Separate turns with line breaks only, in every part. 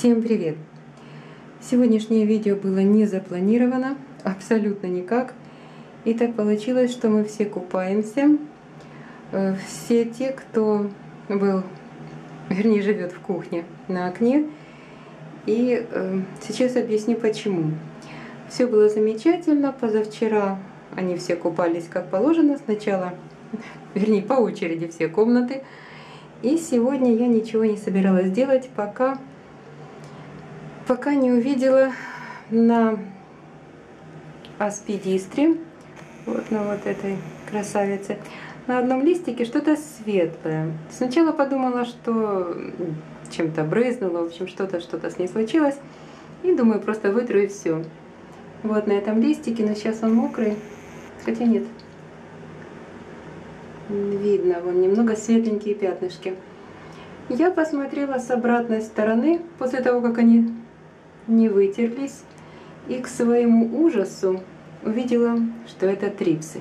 Всем привет! Сегодняшнее видео было не запланировано, абсолютно никак. И так получилось, что мы все купаемся. Все те, кто живет в кухне на окне. И сейчас объясню почему. Все было замечательно. Позавчера они все купались как положено. Сначала, по очереди все комнаты. И сегодня я ничего не собиралась делать, пока не увидела на аспидистре, на вот этой красавице, на одном листике что-то светлое. Сначала подумала, что чем-то брызнуло, в общем, что-то с ней случилось. И думаю, просто вытру и все. Вот на этом листике, но сейчас он мокрый, хотя нет. Видно, вон немного светленькие пятнышки. Я посмотрела с обратной стороны, после того, как они не вытерлись, и к своему ужасу увидела, что это трипсы.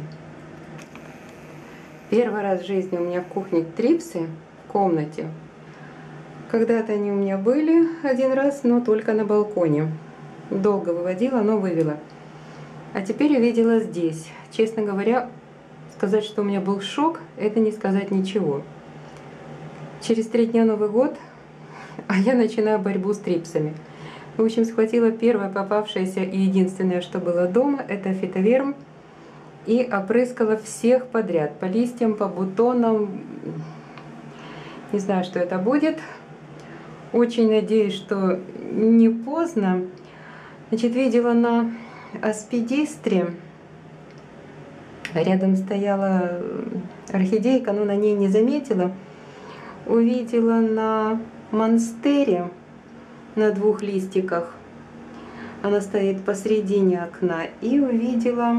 Первый раз в жизни у меня в кухне трипсы в комнате. Когда-то они у меня были один раз, но только на балконе. Долго выводила, но вывела. А теперь увидела здесь. Честно говоря, сказать, что у меня был шок, это не сказать ничего. Через 3 дня Новый год, а я начинаю борьбу с трипсами. В общем, схватила первое попавшееся и единственное, что было дома, это фитоверм, и опрыскала всех подряд, по листьям, по бутонам. Не знаю, что это будет. Очень надеюсь, что не поздно. Значит, видела на аспидистре, рядом стояла орхидейка, но на ней не заметила. Увидела на монстере, на 2 листиках, она стоит посредине окна, и увидела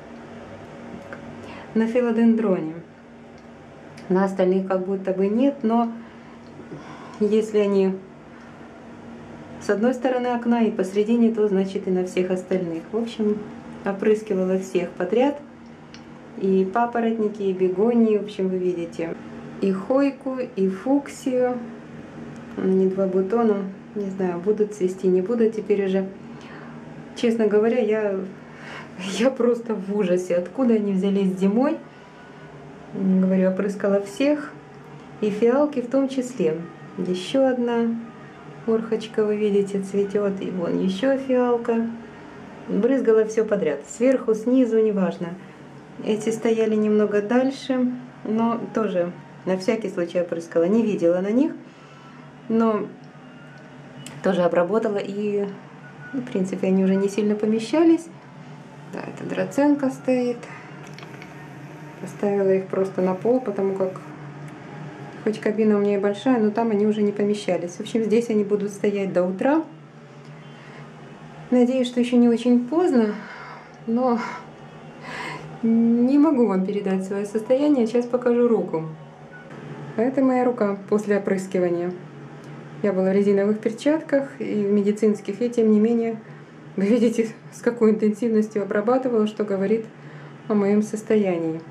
на филодендроне. На остальных как будто бы нет, но если они с одной стороны окна и посредине, то значит и на всех остальных. В общем, опрыскивала всех подряд, и папоротники, и бегонии, в общем, вы видите, и хойку, и фуксию. Они 2 бутона. Не знаю, будут цвести, не будут теперь уже. Честно говоря, я просто в ужасе. Откуда они взялись зимой? Говорю, опрыскала всех. И фиалки в том числе. Еще одна орхочка, вы видите, цветет. И вон еще фиалка. Брызгала все подряд. Сверху, снизу, неважно. Эти стояли немного дальше. Но тоже на всякий случай опрыскала. Не видела на них. Но тоже обработала, и в принципе они уже не сильно помещались. Да, это драценка стоит. Поставила их просто на пол, потому как хоть кабина у меня и большая, но там они уже не помещались. В общем, здесь они будут стоять до утра. Надеюсь, что еще не очень поздно, но не могу вам передать свое состояние. Сейчас покажу руку. Это моя рука после опрыскивания. Я была в резиновых перчатках и в медицинских, и тем не менее, вы видите, с какой интенсивностью обрабатывала, что говорит о моем состоянии.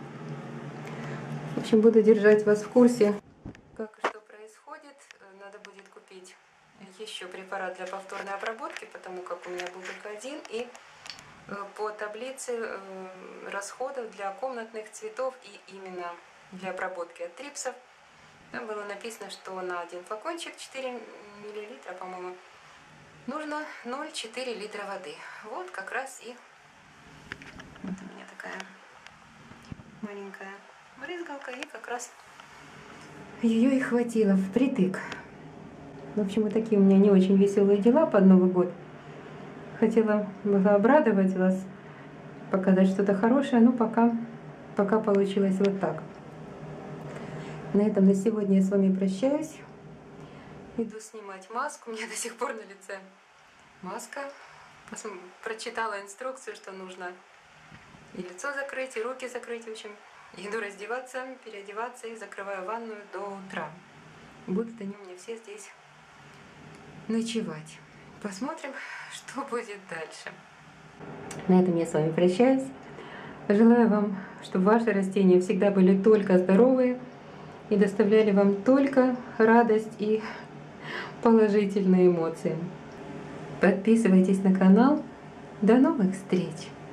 В общем, буду держать вас в курсе, как и что происходит. Надо будет купить еще препарат для повторной обработки, потому как у меня был только один, и по таблице расходов для комнатных цветов и именно для обработки от трипсов. Там было написано, что на один флакончик 4 мл, по-моему, нужно 0,4 литра воды. Вот как раз и вот у меня такая маленькая брызгалка, и как раз ее и хватило впритык. В общем, вот такие у меня не очень веселые дела под Новый год. Хотела обрадовать вас, показать что-то хорошее, но пока получилось вот так. На этом на сегодня я с вами прощаюсь. Иду снимать маску. У меня до сих пор на лице маска. Прочитала инструкцию, что нужно и лицо закрыть, и руки закрыть. В общем, иду раздеваться, переодеваться и закрываю ванную до утра. Будут они у меня все здесь ночевать. Посмотрим, что будет дальше. На этом я с вами прощаюсь. Желаю вам, чтобы ваши растения всегда были только здоровые и доставляли вам только радость и положительные эмоции. Подписывайтесь на канал. До новых встреч!